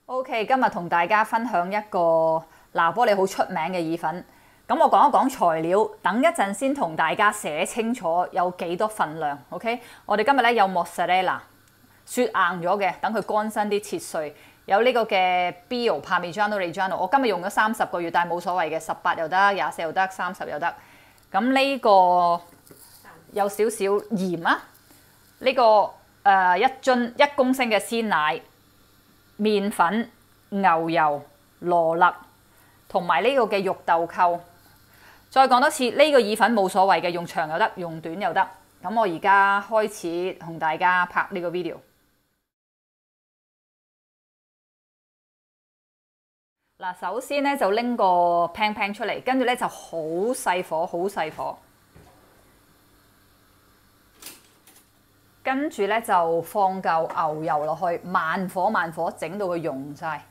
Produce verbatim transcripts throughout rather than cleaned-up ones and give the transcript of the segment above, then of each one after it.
OK， 今日同大家分享一個拿波里好出名嘅意粉。咁我講一講材料，等一陣先同大家寫清楚有幾多份量。OK， 我哋今日咧有 mozzarella 雪硬咗嘅，等佢乾身啲切碎。有呢個嘅 Bio Parmigiano Reggiano， 我今日用咗三十個月，但係冇所謂嘅，十八又得，廿四又得，三十又得。咁呢個有少少鹽啊，呢、這個誒、呃、一樽一公升嘅鮮奶。麵粉、牛油、羅勒同埋呢個嘅肉豆蔻。再講多次，呢、這個意粉冇所謂嘅，用長又得，用短又得。咁我而家開始同大家拍呢個 video。嗱，首先咧就拎個 pan pan 出嚟，跟住咧就好細火，好細火。跟住咧就放嚿牛油落去，慢火慢火整到佢溶晒。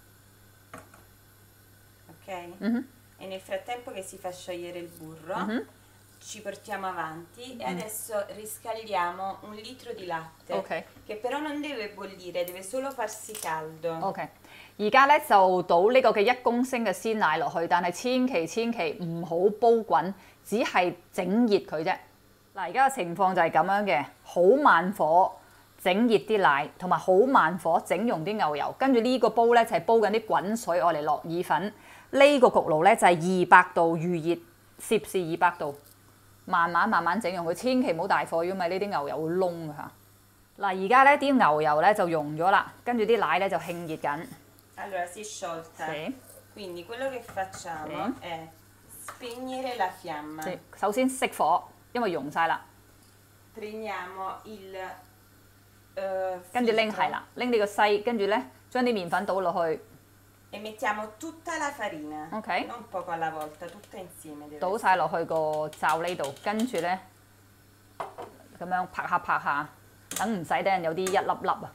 Ok? Mm-hmm. E nel frattempo che si fa sciogliere il burro, Mm-hmm. ci portiamo avanti e adesso riscaldiamo un litro di latte, Ok. che però non deve bollire, deve solo farsi caldo. OK， 而家咧就倒呢個嘅一公升嘅鮮奶落去，但係千祈千祈唔好煲滾，只係整熱佢啫。嗱，而家嘅情況就係咁樣嘅，好慢火整熱啲奶，同埋好慢火整溶啲牛油。跟住呢個煲咧就係煲緊啲滾水，我嚟落意粉。呢個焗爐咧就係二百度預熱，攝氏二百度，慢慢慢慢整溶佢，千祈唔好大火，因為呢啲牛油會燶㗎嚇。嗱，而家咧啲牛油咧就溶咗啦，跟住啲奶咧就興熱緊。 Allora si è sciolta. Sì. Quindi quello che facciamo Sì. è spegnere la fiamma. 首先熄火，因為溶晒啦。 Prendiamo il uh, 跟住拎 filtro 係啦，拎呢個篩，跟住咧將啲麵粉倒落去。 E mettiamo tutta la farina, Ok. non poco alla volta, tutta insieme. Deve 倒晒落去個罩呢度，跟住咧咁樣拍下拍下，等唔使等人有啲一粒粒啊！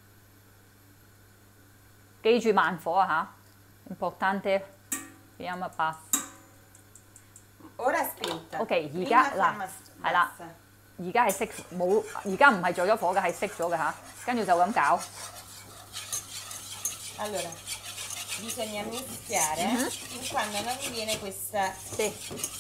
記住慢火啊嚇 ，importante fiamma bassa。 Ora spenta. OK， 而 Prima 家嗱 fiamma 係啦， bassa. 而家係熄冇，而家唔係着咗火嘅，係熄咗嘅嚇，跟住就咁搞。 Allora, bisogna mischiare Mhm. fin quando non viene questa, 先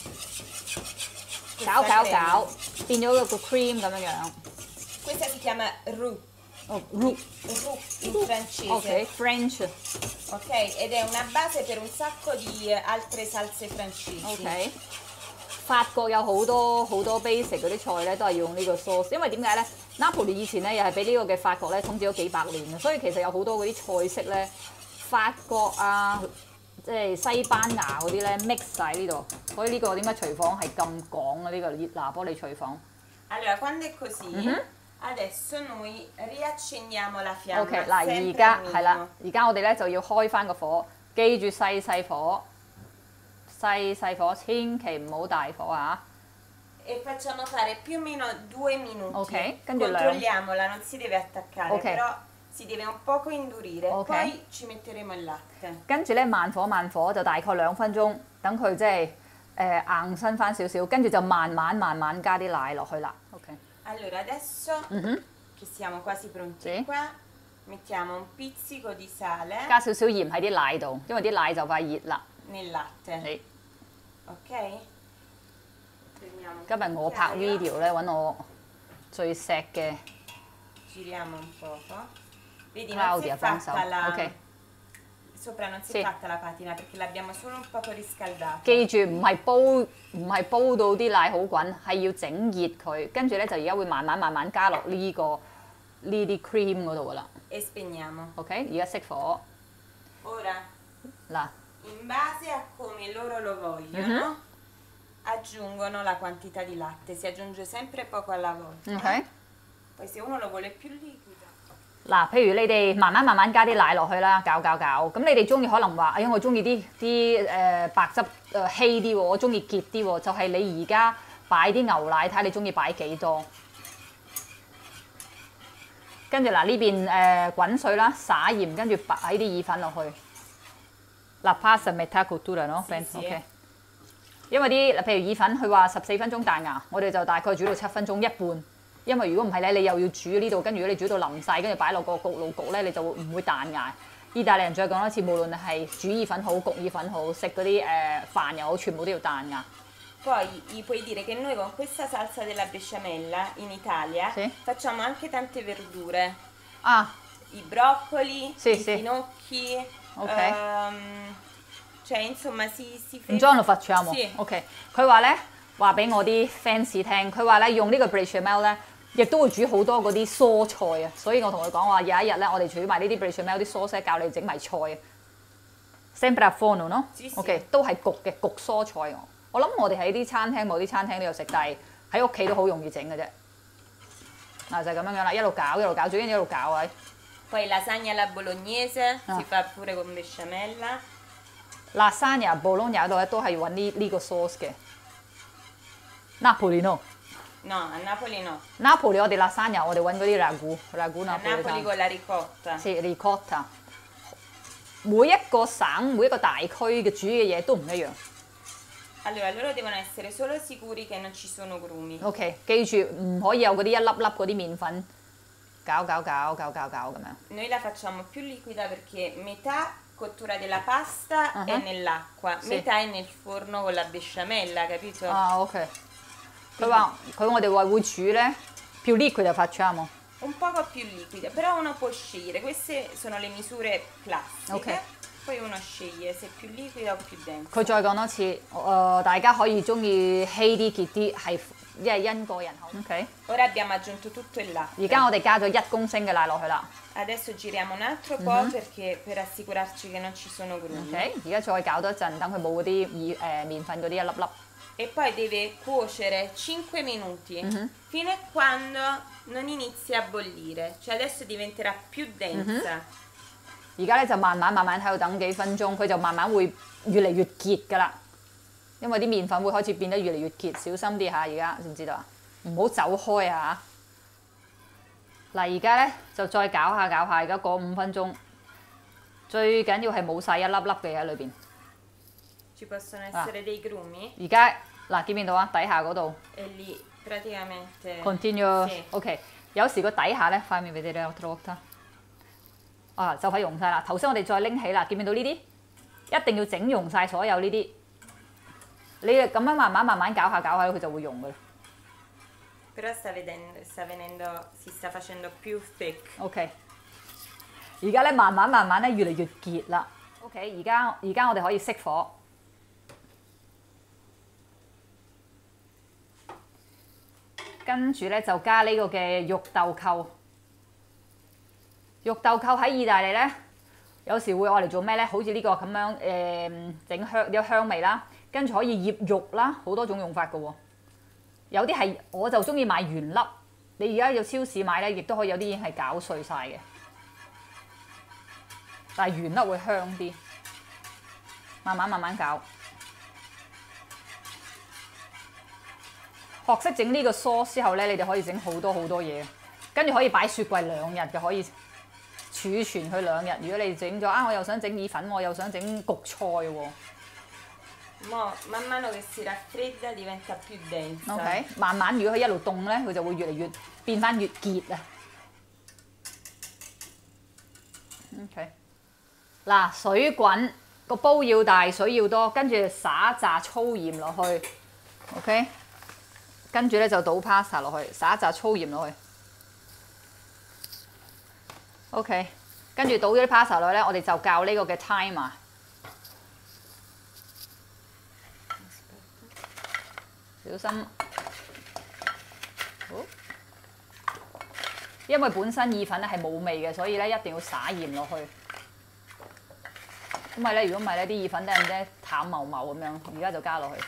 questa 搞搞 crema. 搞，變咗個 cream 咁樣樣。 Questa si chiama roux, 哦 roux roux in francese. OK French Ok, ed è una base per un sacco di altre salse francesi. OK。法國有好多好多 basic 嗰啲菜咧，都係用呢個 sauce， 因為點解咧？Napoli 以前咧又係俾呢個嘅法國咧統治咗幾百年嘅，所以其實有好多嗰啲菜式咧，法國啊，即係西班牙嗰啲咧 mix 晒呢度，所以呢個點解廚房係咁講啊？呢、個拿波里廚房。 Allora, quando è così, Mhm. adesso noi riaccendiamo la fiamma. OK， 嗱，而 sempre 家 al 係啦 minimo.， 而家我哋咧就要開翻個火，記住細細火，細細火，千祈唔好大火啊！ E facciamo fare più o meno due minuti. Ok, quindi controlliamola, non si deve attaccare, Ok. però si deve un poco indurire. Ok. Poi ci metteremo il latte. 跟住咧慢火慢火就大概兩分鐘，等佢即係誒硬身翻少少，跟住就慢慢慢慢加啲奶落去啦。OK。 Allora, adesso Mhm. che siamo quasi pronti Sì. qua, mettiamo un pizzico di sale 加少少鹽喺啲奶度，因為啲奶就快熱啦。 nel latte. 你 Ok? Prendiamo un 今日我拍 cucchiaio, video 咧揾我最錫嘅 giriamo un poco. Vedi, non si Claudia è 幫手。 fatta la... OK。 Sopra non si Sì. è fatta la patina perché l'abbiamo solo un poco riscaldata. 記住唔係煲唔係煲到啲奶好滾，係要整熱佢，跟住咧就而家會慢慢慢慢加落呢、個呢啲 cream 嗰度噶啦。 E spegniamo. OK， 而家熄火 Ora, 嗱， in base a come loro lo vogliono, Mhm. aggiungono la quantità di latte. Si aggiunge sempre poco alla volta. OK。 Poi se uno lo vuole più liquido. 嗱，譬如你哋慢慢慢慢加啲奶落去啦，搞搞搞。咁你哋中意可能話，哎呀，我中意啲啲誒白汁誒稀啲喎，我中意結啲喎，就係、你而家擺啲牛奶，睇下你中意擺幾多。跟住嗱呢邊誒、呃、滾水啦，灑鹽，跟住擺啲意粉落去。La pasta metà cottura no? Sì, sì. OK。因為啲譬如意粉，佢話十四分鐘彈牙，我哋就大概煮到七分鐘一半。因為如果唔係咧，你又要煮呢度，跟住如果你煮到腍晒，跟住擺落個焗爐焗咧，你就唔會彈牙。 意大利人再講多次，無論係煮意粉好、焗意粉好、食嗰啲誒飯又好，全部都要彈牙。 Poi gli puoi dire che noi con questa salsa della besciamella in Italia sì. facciamo anche tante verdure. Ah. I broccoli, sì, i sì. finocchi, ok. Um, cioè insomma si, si fa... Un giorno facciamo. Sì. OK。佢話咧話俾我啲 fans 聽，佢話咧用呢個 bechamel 咧，亦都會煮好多嗰啲蔬菜啊。所以我同佢講話有一日咧，我哋煮埋呢啲 bechamel 啲蔬菜，教你整埋菜啊。Sempre a forno no？ OK， 都係焗嘅焗蔬菜。我諗我哋喺啲餐廳某啲餐廳都有食，但係喺屋企都好容易整嘅啫。嗱就係咁樣樣啦，一路搞一路搞，最緊要一路搞啊。 Poi lasagna alla bolognese ah. si fa pure con besciamella. Lasagna Bologna 度咧都係揾呢呢個 sauce 嘅。Napoli no。 No, a Napoli no. Napoli 我哋 lasagna 我哋揾嗰啲 ragu ragu Napoli。A Napoli con la ricotta。 係 ricotta。每一個省每一個大區嘅煮嘅嘢都唔一樣。 Allora, loro devono essere solo sicuri che non ci sono grumi. OK， 記住唔可以有嗰啲一粒粒嗰啲麵粉，搞搞搞搞搞搞咁樣。 Noi la facciamo più liquida perché metà cottura della pasta uh-huh. è nell'acqua, sì. metà è nel forno con la besciamella, capito? Ah, ok. 佢話佢我哋話會煮咧più liquida facciamo. Un poco più liquida, però uno può scegliere, queste sono le misure classiche. Ok. Poi uno sceglie se è più liquida o più densa。 佢再講多次，誒、呃、大家可以中意稀啲、結啲，係因為因個人口。OK。 Ora abbiamo aggiunto tutto il latte。 而家我哋加咗一公升嘅奶落去啦。 Adesso giriamo un altro po' mm-hmm. perché per assicurarci che non ci sono grumi。 OK。而家再搞多陣，等佢冇嗰啲意誒麵粉嗰啲一粒粒。 E poi deve cuocere cinque minuti mm-hmm. fino a quando non inizia a bollire, cioè adesso diventerà più densa。Mm-hmm. 而家咧就慢慢慢慢喺度等幾分鐘，佢就慢慢會越嚟越結㗎啦。因為啲麵粉會開始變得越嚟越結，小心啲嚇！而家知唔知道啊？唔好走開啊嚇！嗱，而家咧就再搞下搞下，而家過五分鐘，最緊要係冇晒一粒粒嘅喺裏邊。 Ci possono essere dei grumi？ 而家嗱見唔見到啊？底下嗰度。 E lì praticamente。 Continue。OK。有時個底下咧，塊面俾你哋有睇睇。啊，就快溶晒啦！頭先我哋再拎起啦，見唔見到呢啲？一定要整溶晒所有呢啲。你咁樣慢慢慢慢搞下搞下，佢就會溶噶啦。 Però sta vedendo, sta venendo, si sta facendo più thick。 OK。而家咧慢慢慢慢咧越嚟越結啦。OK， 而家而家我哋可以熄火。跟住咧就加呢個嘅肉豆蔻。肉豆蔻喺意大利咧，有時會愛嚟做咩咧？好似呢個咁樣誒，整、呃、香有香味啦，跟住可以醃肉啦，好多種用法嘅喎。有啲係我就中意買原粒，你而家有超市買咧，亦都可以有啲已經係攪碎晒嘅，但係原粒會香啲。慢慢慢慢搞，學識整呢個 sauce 之後咧，你哋可以整好多好多嘢，跟住可以擺雪櫃兩日嘅，可以儲存佢兩日。如果你整咗啊，我又想整意粉，我又想整焗菜喎。 Mo, man mano che si raffredda diventa più densa. OK， 慢慢如果佢一路凍咧，佢就會越嚟越變翻越結啊。OK， 嗱，水滾個煲要大，水要多，跟住灑一紮粗鹽落去。OK， 跟住咧就倒 pasta 落去，灑一紮粗鹽落去。OK， 跟住倒咗啲 pasta 落去咧，我哋就校呢個嘅 timer。小心，好，因為本身意粉咧係冇味嘅，所以咧一定要灑鹽落去。因為咧，如果唔係咧，啲意粉咧咧淡茂茂咁樣，而家就加落去。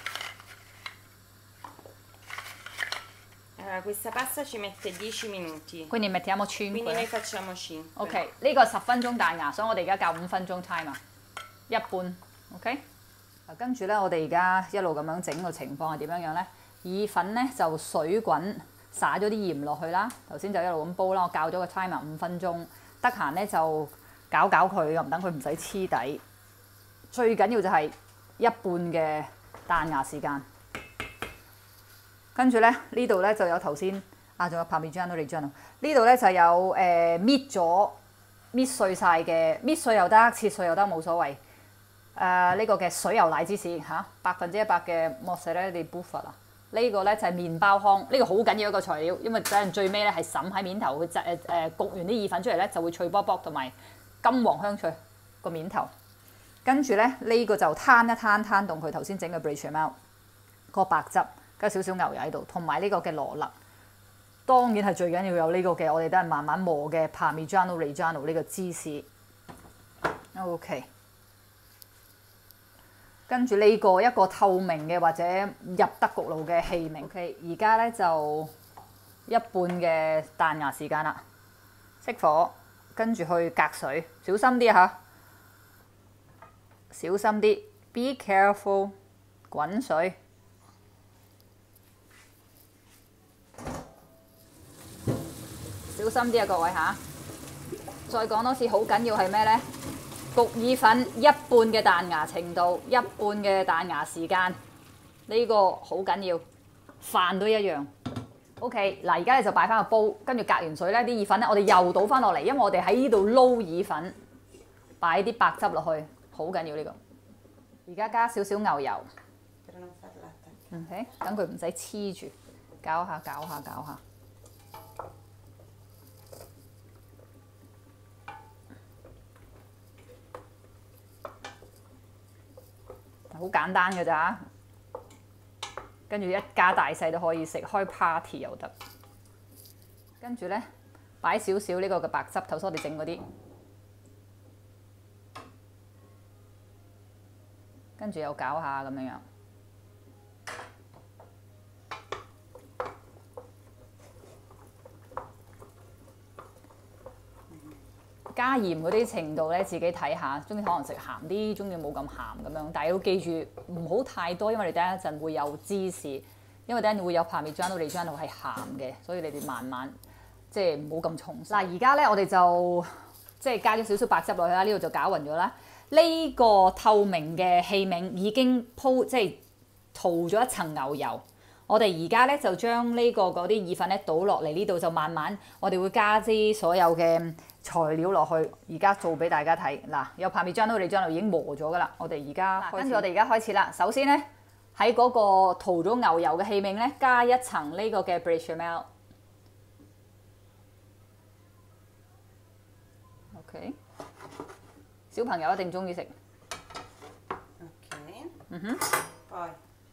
Allora, questa pasta ci mette dieci minuti. Quindi mettiamo cinque. Quindi noi facciamo cinque. OK， 呢個十分鐘彈牙，所以我哋而家校五分鐘 timer， 一半。OK。跟住咧，我哋而家一路咁樣整個情況係點樣樣咧？意粉咧就水滾，灑咗啲鹽落去啦。頭先就一路咁煲啦，我校咗個 timer 五分鐘。得閒咧就搞搞佢，又唔等佢唔使黐底。最緊要就係一半嘅彈牙時間。跟住咧呢度咧就有頭先啊，仲有 Parmigiano Reggiano。呢度咧就有誒搣咗搣碎晒嘅，搣碎又得，切碎又得，冇所謂。誒、呃、呢、這個嘅水牛奶芝士嚇，百分之一百嘅 mozzarella di bufala。呢個咧就係麵包糠，呢、這個好緊要一個材料，因為等陣最尾咧係滲喺面頭，佢就誒誒焗完啲意粉出嚟咧就會脆卜卜同埋金黃香脆個面頭。跟住咧呢、這個就攤一攤攤凍佢頭先整嘅 bechamel 個白汁，加少少牛油喺度，同埋呢個嘅羅勒。當然係最緊要有呢個嘅，我哋都係慢慢磨嘅 Parmigiano Reggiano 呢個芝士。OK。跟住呢個一個透明嘅或者入得焗爐嘅器皿。OK， 而家咧就一半嘅彈牙時間啦，熄火，跟住去隔水，小心啲嚇，小心啲 ，be careful， 滾水，小心啲啊各位嚇。再講多次，好緊要係咩咧？焗意粉一半嘅彈牙程度，一半嘅彈牙時間，呢、這個好緊要。飯都一樣。OK， 嗱而家咧就擺翻個煲，跟住隔完水咧，啲意粉咧我哋又倒翻落嚟，因為我哋喺呢度撈意粉，擺啲白汁落去，好緊要呢、這個。而家加少少牛油。OK， 等佢唔使黐住，攪下攪下攪下。好簡單嘅咋，跟住一家大細都可以食，開 party 又得。跟住咧擺少少呢個嘅白汁，頭先我哋整嗰啲，跟住又攪下咁樣樣。加鹽嗰啲程度咧，自己睇下，中意可能食鹹啲，中意冇咁鹹咁樣。但係要記住唔好太多，因為你等一陣會有芝士，因為等陣會有 Parmigiano Reggiano係鹹嘅，所以你哋慢慢即係唔好咁重。嗱，而家咧我哋就即係加咗少少白汁落去啦，呢度就攪勻咗啦。呢、這個透明嘅器皿已經鋪即係塗咗一層牛油。我哋而家咧就將呢個嗰啲意粉咧倒落嚟呢度，就慢慢我哋會加啲所有嘅材料落去。而家做俾大家睇，嗱有 Parmigiano Reggiano已經磨咗噶啦。我哋而家跟住我哋而家開始啦。首先咧喺嗰個塗咗牛油嘅器皿咧，加一層呢個嘅 bechamel。OK， 小朋友一定中意食。 OK， 嗯哼。 Poi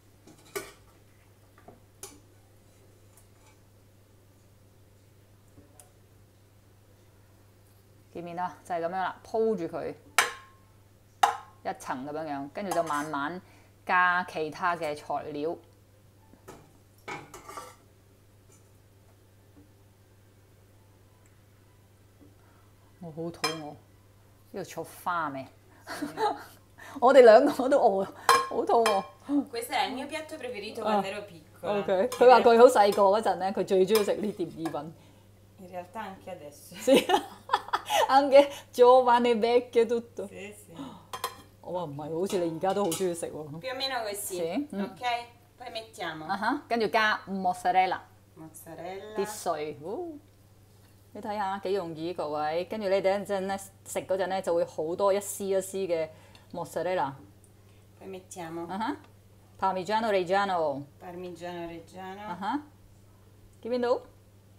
見面啦，就係、是、咁樣啦，鋪住佢一層咁樣樣，跟住就慢慢加其他嘅材料。我好肚餓，呢度出花未？我哋兩個都餓，好肚餓。 Questo era il mio piatto preferito quando ero piccola. OK， 佢話佢好細個嗰陣咧，佢最中意食呢碟意粉。 In realtà anche adesso. Sì, anche giovane, vecchio, tutto. Sì, sì. 我話唔係，好似你而家都好中意食喎。 Più o meno così. Sì. Ok? Poi mettiamo 啊哈，跟住加 mozzarella， mozzarella. 啲碎。哦，你睇下幾容易各位。跟住你等一陣咧食嗰陣咧就會好多一絲一絲嘅 mozzarella。 Poi mettiamo 啊哈 ，Parmigiano Reggiano。 Parmigiano Reggiano. 啊哈，見唔見到？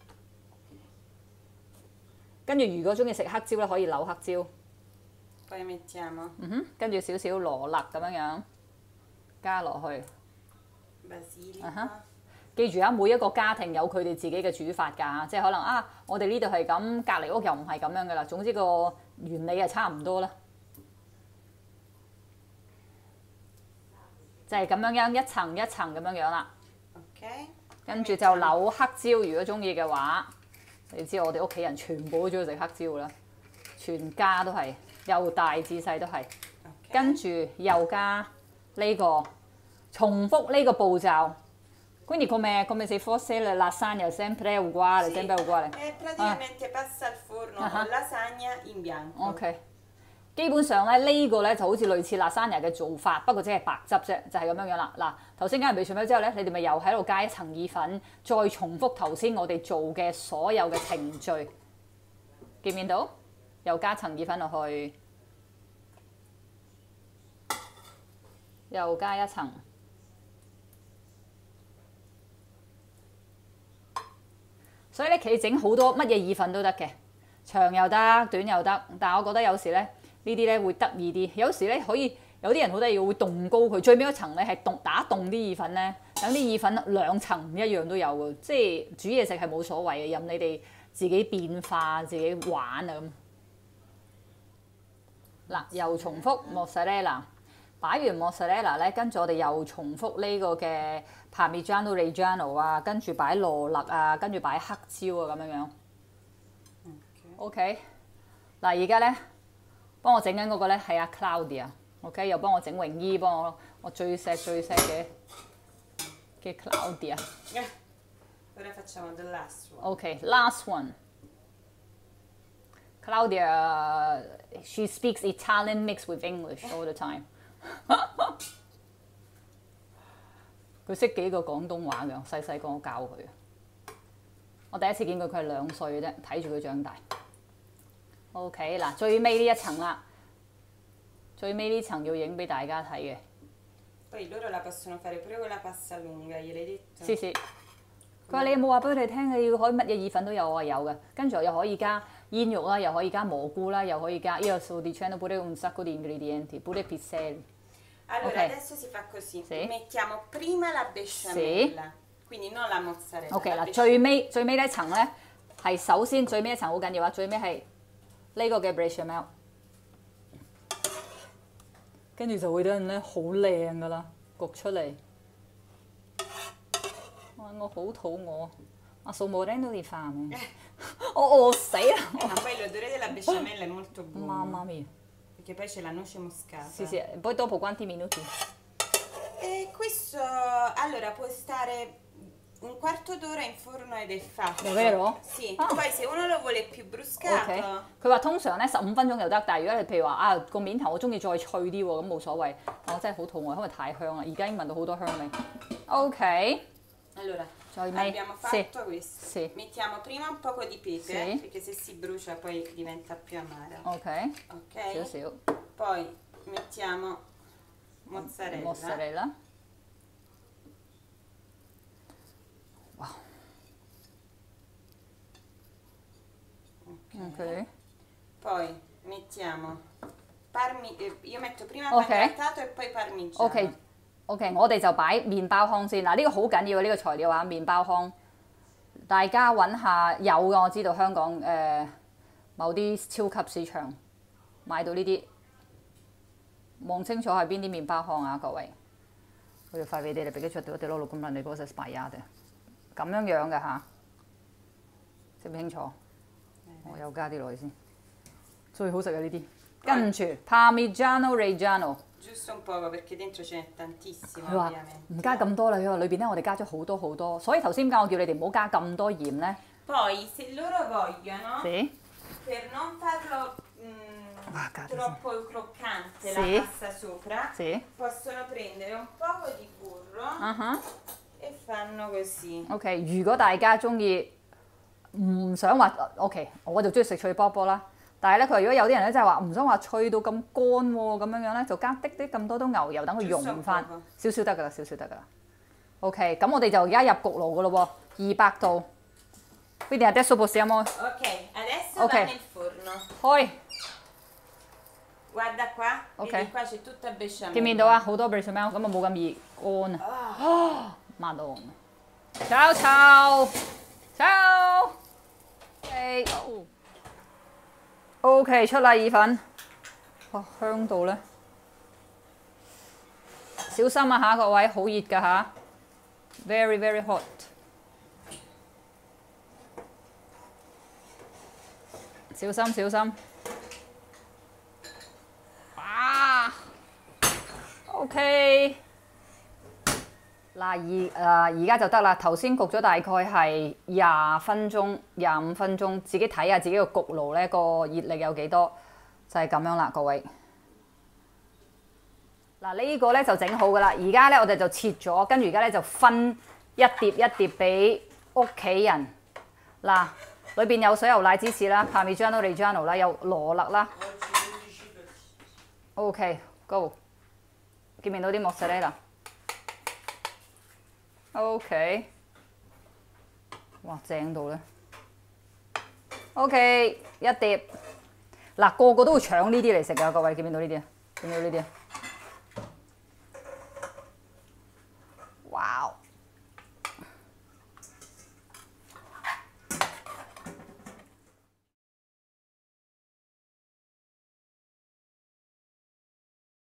跟住如果中意食黑椒咧，可以扭黑椒。 Poi mettiamo 嗯哼，跟住少少羅勒咁樣樣加落去。 basilico. 啊哈，記住啊，每一個家庭有佢哋自己嘅煮法㗎，即係可能啊，我哋呢度係咁，隔離屋又唔係咁樣㗎啦。總之個原理係差唔多啦，就係、是、咁樣樣一層一層咁樣樣啦。 Ok. 跟住就扭黑椒，如果中意嘅話。你知我哋屋企人全部都中意食黑椒啦，全家都係，由大至細都係。Okay. 跟住又加呢、這個，重複呢個步驟。Quindi come come se fosse la lasagna sempre uguale, sempre uguale. E praticamente passa al forno con lasagna in bianco. OK。基本上咧呢、這個咧就好似類似 lasagna 嘅做法，不過只係白汁啫，就係、是、咁樣樣啦。嗱，頭先加完 bechamel之後咧，你哋咪又喺度加一層意粉，再重複頭先我哋做嘅所有嘅程序，見唔見到？ 又加層意粉落去，又加一層。所以咧，佢整好多乜嘢意粉都得嘅，長又得，短又得。但係我覺得有時咧，呢啲咧會得意啲。有時咧可以有啲人好得意，會凍高佢。最尾嗰層咧係凍打凍啲意粉咧，等啲意粉兩層唔一樣都有嘅。即係煮嘢食係冇所謂嘅，任你哋自己變化、自己玩啊咁。嗱，又重複 mozzarella， 擺完 mozzarella 咧，跟住我哋又重複呢個嘅 Parmigiano Reggiano 啊，跟住擺羅勒啊，跟住擺黑椒啊咁樣樣。OK， 嗱而家咧幫我整緊嗰個咧係阿 Claudia，OK， 又幫我整泳衣，幫我我最錫最錫嘅嘅 Claudia。 Ora facciamo the last one. OK，last one。Claudia, she speaks Italian mixed with English all the time 。佢識幾個廣東話嘅，細細個我教佢。我第一次見佢，佢係兩歲嘅啫，睇住佢長大。OK， 嗱最尾呢一層啦，最尾呢層要影俾大家睇嘅。 Poi loro la possono fare pure con la pasta lunga, gliel'hai detto? Sì sì。佢話你有冇話俾佢哋聽？你要可以乜嘢意粉都有，我話有嘅。跟住又可以加煙肉啦，又可以加蘑菇啦，又可以加。Io sto dicendo pure un sacco di ingredienti, pure piselli. Allora, Ok. adesso si fa così. Sì. Mettiamo prima la besciamella, quindi non la mozzarella. OK， la 嗱 besciamella. 最尾最尾呢一層咧係首先最尾一層好緊要啊！最尾係呢個嘅 bechamel， 跟住就會等陣咧好靚噶啦，焗出嚟。哇！我好肚餓，阿素冇聽到啲飯啊！我餓死啦！ Ma poi l'odore della besciamella è molto buono. Mamma mia. Perché poi c'è la noce moscata. Sì, sì. Poi dopo quanti minuti? E questo allora può stare un quarto d'ora in forno ed è fatto. Davvero? Sì. Ah. Poi se uno lo vuole più bruscato. OK。佢話通常咧十五分鐘就得，但係如果你譬如話啊個面頭我中意再脆啲喎，咁冇所謂。但我真係好肚餓，因為太香啦，而家已經聞到好多香味。OK。 Allora, Cioè, mai- abbiamo sì, fatto questo. sì. Mettiamo prima un poco di pepe, Sì. perché se si brucia poi diventa più amara. OK。 Ok? 少少 Poi mettiamo mozzarella. mozzarella。哇 OK。 Poi mettiamo parmi eh, io metto prima Ok. pan grattato e poi parmigiano. OK OK， 我哋就擺麵包糠先嗱，呢、個好緊要啊！呢、個材料啊，麵包糠，大家揾下有嘅，我知道香港誒、呃、某啲超級市場買到呢啲，望清楚係邊啲麵包糠啊，各位。Voglio far vedere perché certe volte loro comprano le cose sbagliate，咁樣樣嘅嚇，識唔清楚？我又加啲落去先，最好食嘅呢啲。跟住 Parmigiano Reggiano。 Giusto un poco perché dentro ce n'è tantissimo 佢話 ovviamente. 唔加咁多啦，佢話裏邊咧我哋加咗好多好多，所以頭先點解我叫你哋唔好加咁多鹽咧？ Poi se loro vogliono, 是 per non farlo mm, Ah, cazzo. troppo croccante Sì. la pasta sopra, 是 possono prendere un poco di burro 啊哈 e fanno così. OK， 如果大家中意唔想話 OK， 我就中意食脆卜卜啦。但係咧，佢話如果有啲人咧，就係話唔想話脆到咁乾喎，咁樣樣咧，就加啲啲咁多啲牛油，等佢溶翻少少得㗎啦，少少得㗎啦。OK， 咁我哋就而家入焗爐㗎咯喎，二百度。Quindi adesso possiamo Ok, adesso Ok. va nel forno. 開。 Guarda qua, Ok. vedi qua c'è tutta besciamella. 見唔見到啊？好多 bechamel，咁啊冇咁易乾啊。Madonna！ 炒炒炒。OK。OK， 出啦意粉。哇，香到咧！小心啊嚇，各位，好熱㗎嚇。Very very hot。小心小心。啊 ！OK。嗱而誒而家就得啦，頭先焗咗大概係廿分鐘、廿五分鐘，自己睇下自己個焗爐咧個熱力有幾多，就係、是、咁樣啦，各位。嗱、這個、呢個咧就整好噶啦，而家咧我哋就切咗，跟住而家咧就分一碟一碟俾屋企人。嗱裏邊有水牛奶芝士啦、Parmigiano Reggiano 啦，有羅勒啦。OK，go， 見唔見到啲 mozzarella？ OK， 哇正到咧。OK， 一碟。嗱，個個都會搶呢啲嚟食㗎，各位見唔見到呢啲啊？見唔見到呢啲啊？哇！